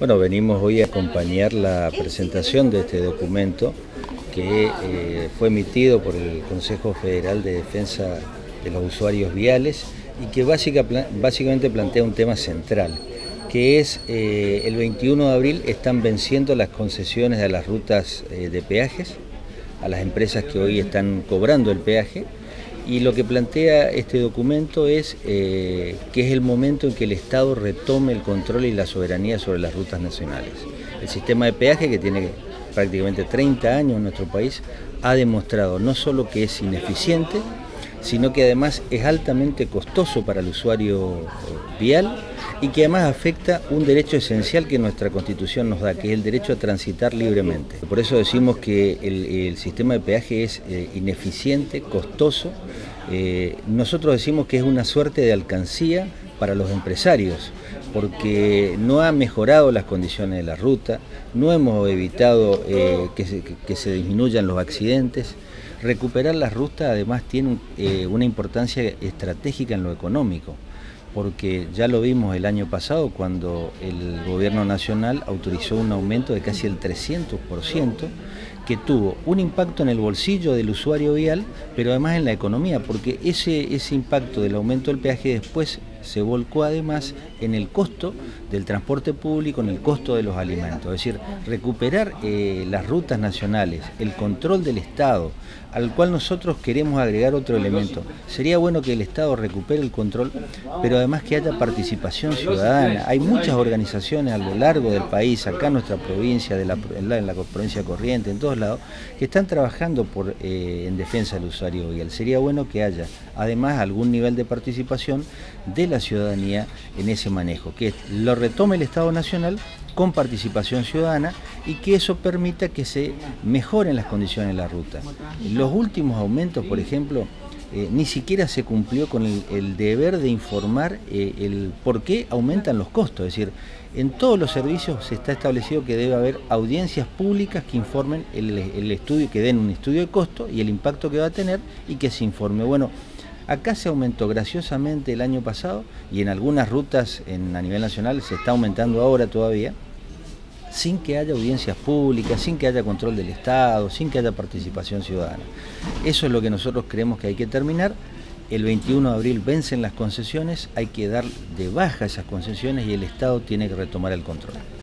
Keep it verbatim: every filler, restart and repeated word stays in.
Bueno, venimos hoy a acompañar la presentación de este documento que eh, fue emitido por el Consejo Federal de Defensa de los Usuarios Viales y que básica, básicamente plantea un tema central, que es eh, el veintiuno de abril están venciendo las concesiones a las rutas eh, de peajes, a las empresas que hoy están cobrando el peaje, y lo que plantea este documento es eh, que es el momento en que el Estado retome el control y la soberanía sobre las rutas nacionales. El sistema de peaje, que tiene prácticamente treinta años en nuestro país, ha demostrado no solo que es ineficiente, sino que además es altamente costoso para el usuario vial y que además afecta un derecho esencial que nuestra Constitución nos da, que es el derecho a transitar libremente. Por eso decimos que el, el sistema de peaje es eh, ineficiente, costoso. Eh, nosotros decimos que es una suerte de alcancía para los empresarios, porque no ha mejorado las condiciones de la ruta, no hemos evitado eh, que, se, que se disminuyan los accidentes. Recuperar las rutas además tiene eh, una importancia estratégica en lo económico, porque ya lo vimos el año pasado cuando el gobierno nacional autorizó un aumento de casi el trescientos por ciento, que tuvo un impacto en el bolsillo del usuario vial, pero además en la economía, porque ese, ese impacto del aumento del peaje después se volcó además en el costo del transporte público, en el costo de los alimentos. Es decir, recuperar eh, las rutas nacionales, el control del Estado, al cual nosotros queremos agregar otro elemento. Sería bueno que el Estado recupere el control, pero además que haya participación ciudadana. Hay muchas organizaciones a lo largo del país, acá en nuestra provincia, de la, en, la, en la provincia de Corrientes, en todos lados, que están trabajando por, eh, en defensa del usuario vial. Sería bueno que haya además algún nivel de participación de la ciudadanía en ese manejo, que lo retome el Estado Nacional con participación ciudadana y que eso permita que se mejoren las condiciones de la ruta. Los últimos aumentos, por ejemplo, eh, ni siquiera se cumplió con el, el deber de informar eh, el por qué aumentan los costos. Es decir, en todos los servicios se está establecido que debe haber audiencias públicas que informen el, el estudio, que den un estudio de costo y el impacto que va a tener y que se informe. Bueno, acá se aumentó graciosamente el año pasado y en algunas rutas en, a nivel nacional se está aumentando ahora todavía, sin que haya audiencias públicas, sin que haya control del Estado, sin que haya participación ciudadana. Eso es lo que nosotros creemos que hay que terminar. El veintiuno de abril vencen las concesiones, hay que dar de baja esas concesiones y el Estado tiene que retomar el control.